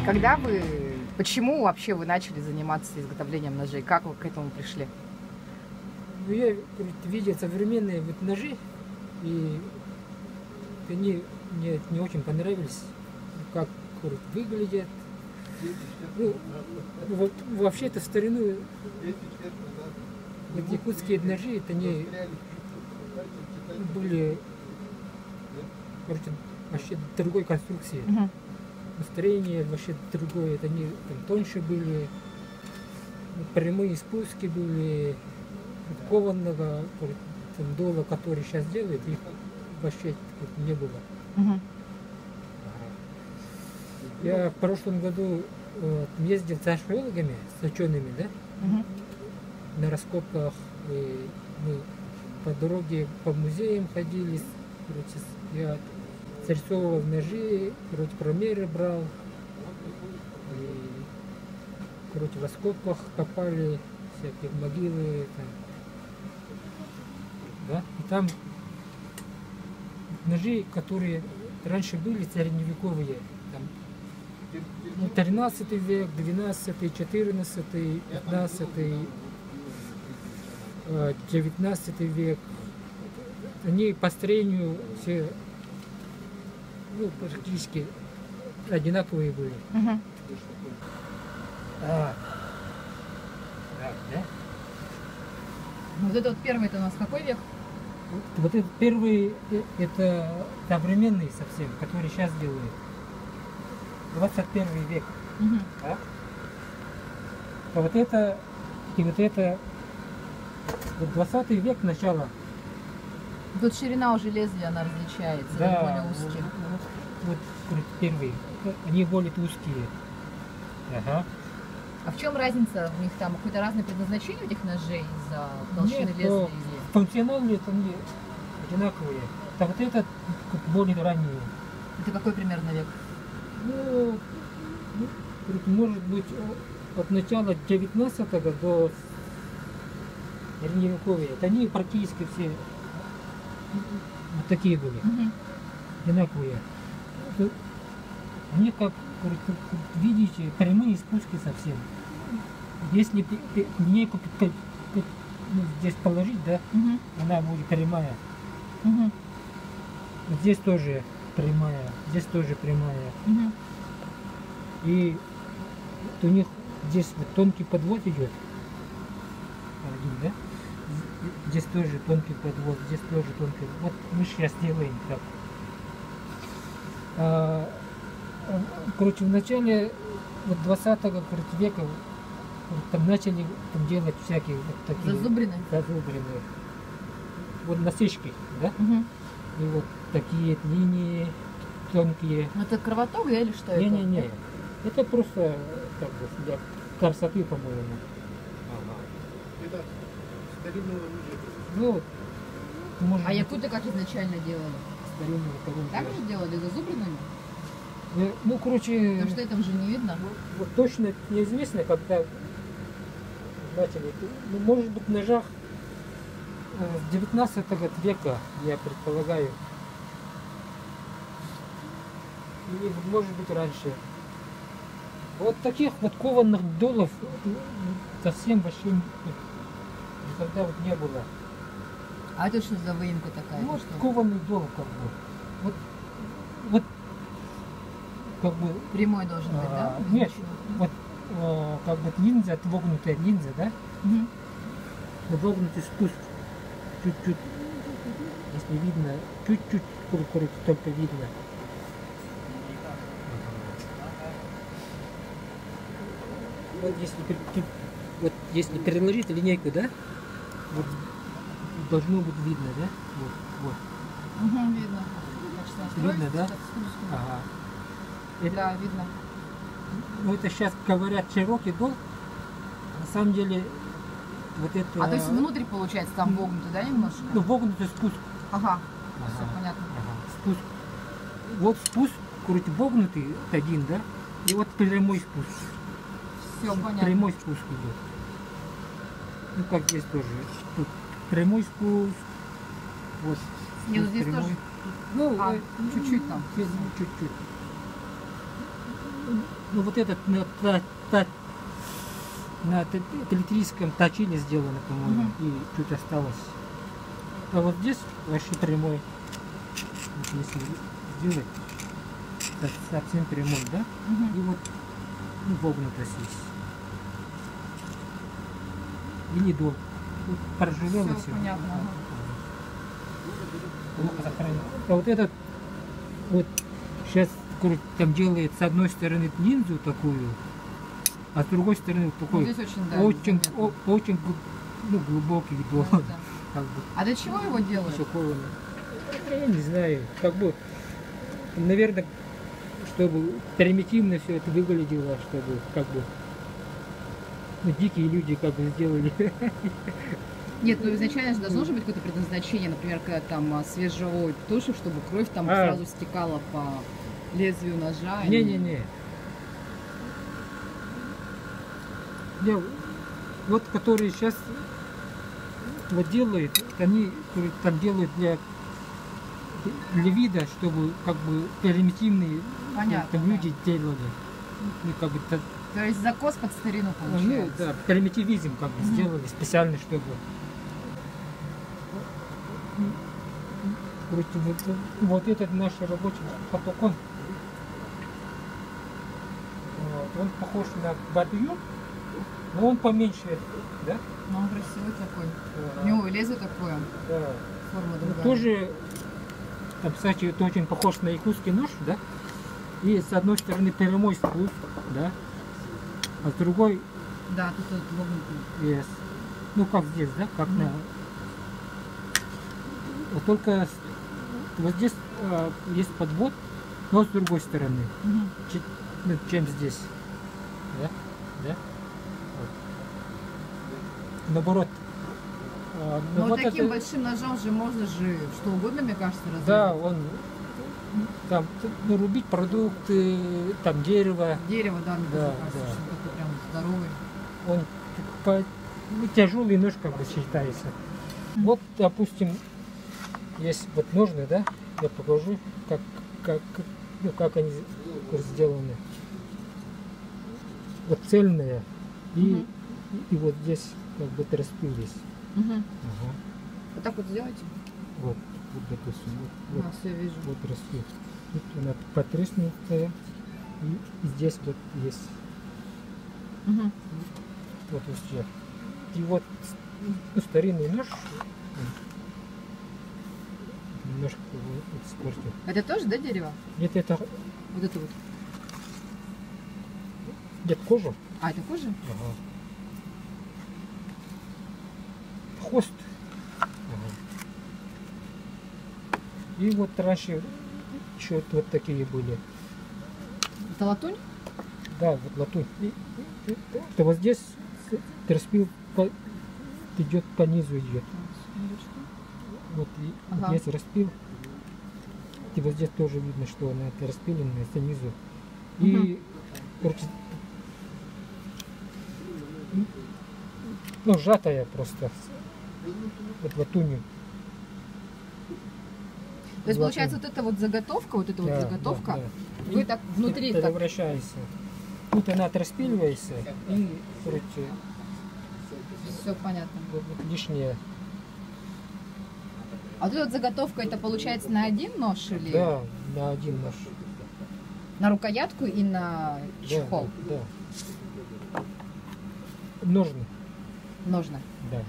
Почему вообще вы начали заниматься изготовлением ножей? Как вы к этому пришли? Ну, я видел современные вот ножи, и они мне не очень понравились, как выглядят. Ну, вообще-то в старину вот якутские ножи, это они были вообще другой конструкции. Настроение вообще другое, это они там тоньше были, прямые спуски были, кованного там, дола, который сейчас делают, их вообще не было. Я в прошлом году ездил с археологами, с учеными, да, на раскопках, и мы по дороге по музеям ходили, я срисовывал ножи, промеры брал, и, в раскопках копали всякие могилы, там, да, и там ножи, которые раньше были средневековые, там, 13 век, 12, 14, 15, 19 век, они по строению все практически одинаковые были. Да? Вот это вот первый, это у нас какой век? Вот этот первый, это современный совсем, который сейчас делают. 21 век. Да? А вот это, и вот это, вот 20 век начало. Тут ширина уже лезвия, она различается, да, более узкие. Вот первые, они более узкие. Ага. А в чем разница? У них там какое-то разное предназначение у этих ножей из-за толщины лезвия? Или... Функциональные они одинаковые. А вот этот более ранний. Это какой примерно век? Ну, может быть, от начала 19-го до средневековья. Они практически все вот такие были, одинаковые. Они, как видите, прямые спуски совсем. Если линейку здесь положить, да, она будет прямая. Вот здесь тоже прямая, здесь тоже прямая. И вот у них здесь вот тонкий подвод идет. Да? Здесь тоже тонкий подвод, здесь тоже тонкий. Вот мы сейчас делаем так. Короче, в начале вот 20 века там начали там делать всякие вот такие зазубрины. Вот насечки, да? И вот такие линии тонкие. Ну это кровоток, да, или что это? Не. Это просто как бы для красоты, по-моему. Это старинного оружия. Ну, может а якуты как изначально делали? Старинного оружия. Так же делали зазубринами? Ну, короче... Потому что этого же не видно. Вот точно неизвестно, когда начали. Ну, может быть, в ножах с 19 века, я предполагаю. Или, может быть, раньше. Вот таких вот кованых долов совсем вообще никогда вот не было. А это что за выемка такая? Ну, вот кованный дол, как бы. Вот как бы... Прямой должен быть, да? Нет, вот как бы линза, отвогнутая линза, да? Вогнутый спуск. Чуть-чуть, если видно, чуть-чуть только видно. Вот если переложить линейку, да? Вот должно быть видно, да? Вот. Видно. Видно, да? Ага. Да, видно. Ну это сейчас говорят широкий дол. На самом деле вот это... А то есть внутри получается там вогнутый, да, немножко? Ну, вогнутый спуск. Ага. Все понятно. Спуск. Вот спуск, короче, вогнутый один, да? И вот прямой спуск. Все понятно. Прямой спуск идет. Ну как здесь тоже. Тут прямой спуск. Вот. Не, ну здесь прямой. тоже. Ну, чуть-чуть там. Чуть-чуть. ну вот этот на электрическом точиле сделано, по-моему, и чуть осталось. А вот здесь вообще прямой. Вот если сделать, совсем прямой, да? И вот вогнутость есть. Или до. Вот проживело Все все. понятно. Плохо сохранил. А вот этот вот сейчас там делает с одной стороны линзу такую, а с другой стороны такой Здесь очень, да, очень, заметно. очень глубокий дом. Да, да. Как бы, А для чего его делают? шокованный. Я не знаю, как бы, наверное, чтобы примитивно все это выглядело, чтобы как бы дикие люди как бы сделали. Нет, ну изначально же должно же быть какое-то предназначение, например, когда там свежего туши, чтобы кровь там сразу стекала по лезвию ножа. Не-не-не. Вот которые сейчас вот делают, они там делают для вида, чтобы как бы примитивные Понятно, там, люди делали. Ну, как бы, То есть закос под старину получается. ну, да, примитивизм как бы сделали специально, чтобы вот этот наш рабочий поток, он похож на бордюр, но он поменьше, да? Ну, он красивый такой. У него лезвие такое, Да. форма Ну, другая. тоже, там, кстати, это очень похож на якутский нож, да? И с одной стороны прямой спуск, да? А с другой, Да, тут вот вогнутый. ну как здесь, да? Как на... Вот только вот здесь есть подвод, но с другой стороны, чем здесь. Да? Да? Вот. Наоборот. Но вот вот таким это- большим ножом же можно же что угодно, мне кажется, разрезать. Да, он там рубить продукты, там дерево. Дерево, да, мне Да, кажется, да. что такой прям здоровый. Он тяжелый нож как бы считается. Вот, допустим, есть вот ножны, да? Я покажу, как они сделаны. Вот цельные и вот здесь как бы распились. Ага. Вот так вот сделайте. Вот, допустим, вот, А, все вижу. вот распил. Тут она потреснутая. И здесь вот есть. Вот вообще. И вот старинный нож немножко его испортил. Это тоже, да, дерево? Нет, это Вот это вот. нет кожа. А, это кожа? Ага. Хвост. Ага. И вот раньше еще вот такие были. Это латунь? Да, вот латунь. Это вот здесь распил идет по низу идет. Вот, вот здесь распил. И вот здесь тоже видно, что она это распиленная снизу. И короче, ну, сжатая просто. Вот латунью. То есть, получается, вот эта вот заготовка, Да. вы И так внутри это так... вращается. Тут она распиливается и, короче, Все понятно. вот лишнее. А вот эта вот заготовка, это получается на один нож или Да, на один нож. на рукоятку и на чехол? Да, да. Ножны. Ножны. Да.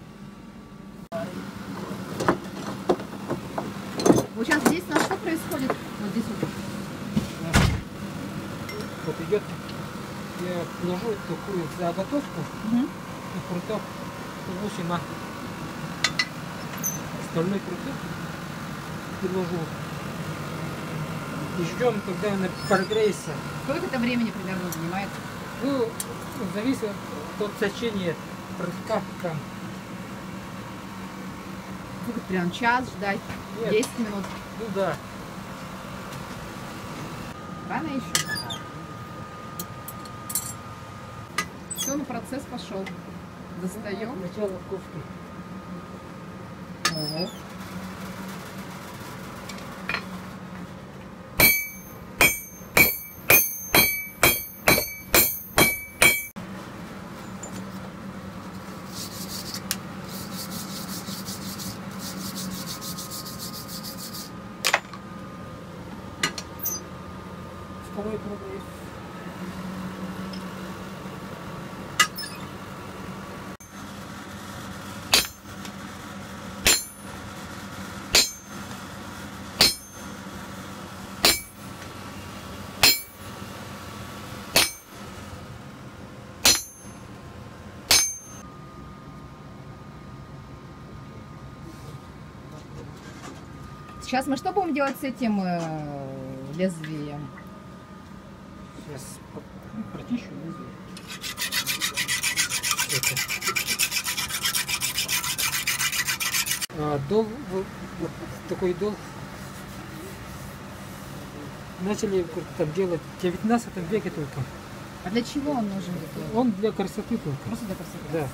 Вот сейчас здесь у нас что происходит? Вот здесь вот. Вот идет, я ложу такую заготовку и круток 8 остальной круток переложу. И ждем, когда она прогреется. Сколько это времени примерно занимает? Ну, зависит от сочения крутка там. Сколько прям час ждать? Нет. 10 минут? Ну да. Рано еще? Все, ну процесс пошел. Достаем. Начало ковки. Ого. Второй продаю. Сейчас мы что будем делать с этим лезвием? Сейчас прочищу лезвие. Дол, вот такой дол начали там делать в 19 веке только. А для чего он нужен? Он для красоты только. Просто для красоты? Да.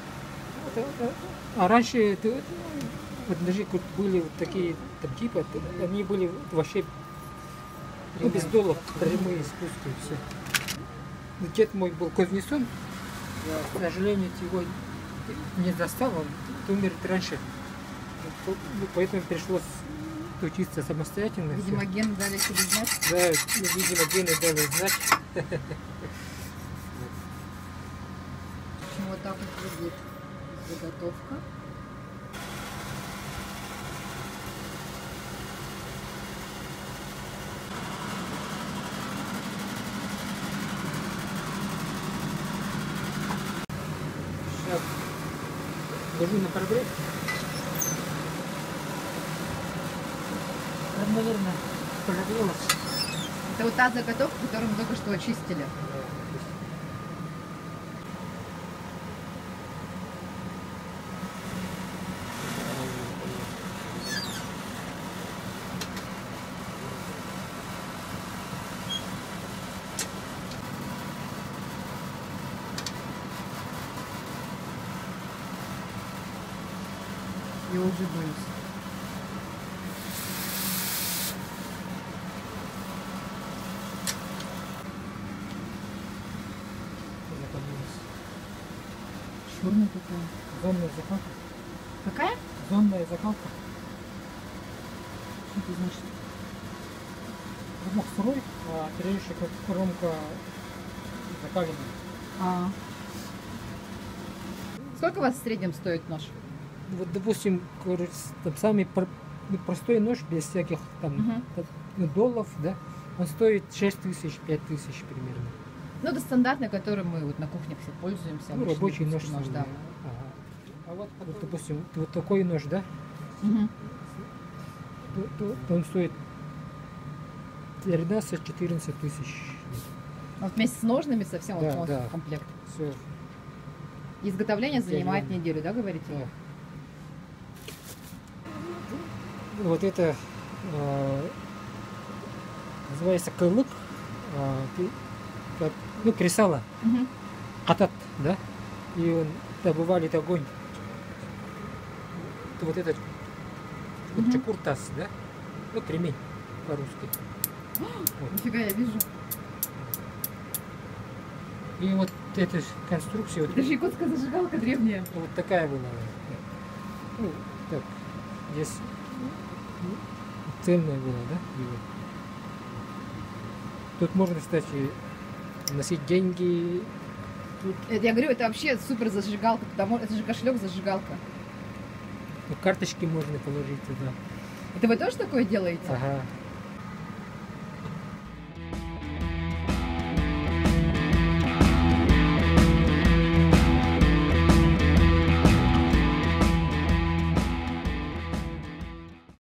А раньше вот ножи были вот такие там типа, они были вообще без долов, прямые, спуски, все. Дед мой был кузнецом, к сожалению, его не достал, он умер раньше. Поэтому пришлось учиться самостоятельно. Видимо, гены дали себе знать. Да, видимо, гены дали знать. В общем, вот так вот выглядит заготовка. Сейчас ложу на прогрев. Наверное, прогрелась. Это вот та заготовка, которую мы только что очистили. Я уже боюсь. Черная такая. Зонная закалка. Какая? Зонная закалка. Что это значит? Замок сырой, а трещик как кромка закаленная. А. Сколько у вас в среднем стоит нож? Вот, допустим, там самый простой нож, без всяких там долларов, да, он стоит 6 тысяч, 5 тысяч примерно. Ну, это стандартный, которым мы вот на кухнях все пользуемся. Ну, рабочий нож. Да. Ага. А вот, допустим, вот такой нож, да, то он стоит 13-14 тысяч. А вот вместе с ножными совсем Да, вот полностью да. комплект. Все. Изготовление занимает неделю, да, говорите? Да. Вот это называется кылык, ну, кресало, атат, да, и он добывает огонь. Вот этот вот чакуртас, да, ну, кремень по-русски. Вот. Нифига, я вижу. И вот эта конструкция, вот, Это же якутская зажигалка древняя. вот такая была. Ну, так, здесь цельная была, да? Его. Тут можно, кстати, носить деньги. Тут Это, я говорю, это вообще супер зажигалка, потому это же кошелек зажигалка. карточки можно положить туда. Это вы тоже такое делаете? Ага.